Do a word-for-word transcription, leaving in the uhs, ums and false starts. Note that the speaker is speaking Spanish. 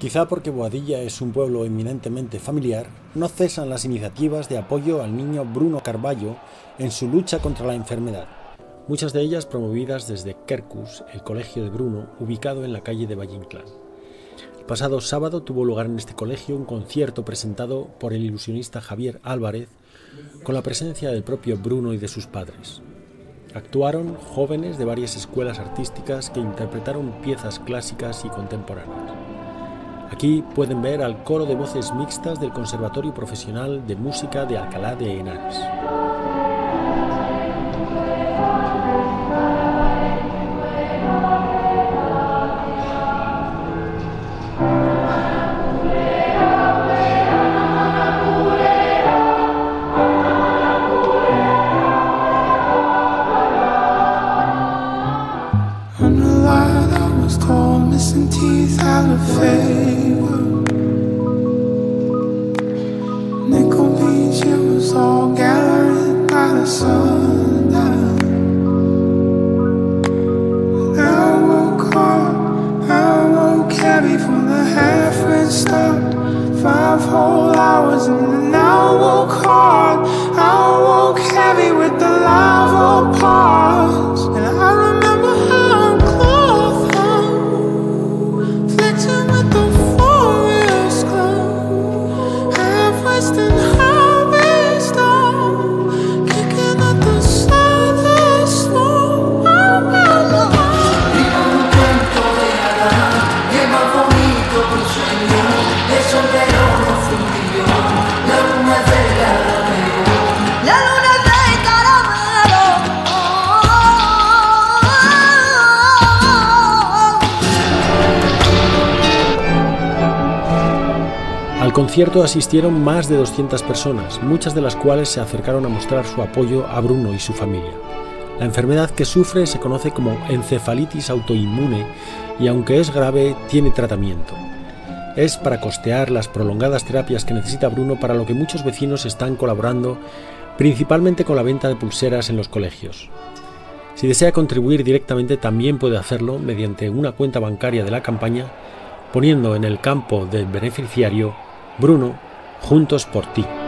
Quizá porque Boadilla es un pueblo eminentemente familiar, no cesan las iniciativas de apoyo al niño Bruno Carballo en su lucha contra la enfermedad, muchas de ellas promovidas desde Quercus, el colegio de Bruno, ubicado en la calle de Valle-Inclán. El pasado sábado tuvo lugar en este colegio un concierto presentado por el ilusionista Javier Álvarez, con la presencia del propio Bruno y de sus padres. Actuaron jóvenes de varias escuelas artísticas que interpretaron piezas clásicas y contemporáneas. Aquí pueden ver al coro de voces mixtas del Conservatorio Profesional de Música de Alcalá de Henares. Five whole hours and then I woke hard. I woke heavy with the lava parts. And I remember how close hung, flexing with the forest glow, half west and harvest on, kicking at the southern storm. I remember vivo un cuento de hadas, y el más bonito que un sueño, de soltero no fui yo, la luna de caramelo, la luna de caramelo. Al concierto asistieron más de doscientas personas, muchas de las cuales se acercaron a mostrar su apoyo a Bruno y su familia. La enfermedad que sufre se conoce como encefalitis autoinmune y, aunque es grave, tiene tratamiento. Es para costear las prolongadas terapias que necesita Bruno, para lo que muchos vecinos están colaborando, principalmente con la venta de pulseras en los colegios. Si desea contribuir directamente, también puede hacerlo mediante una cuenta bancaria de la campaña, poniendo en el campo del beneficiario Bruno, Juntos por Ti.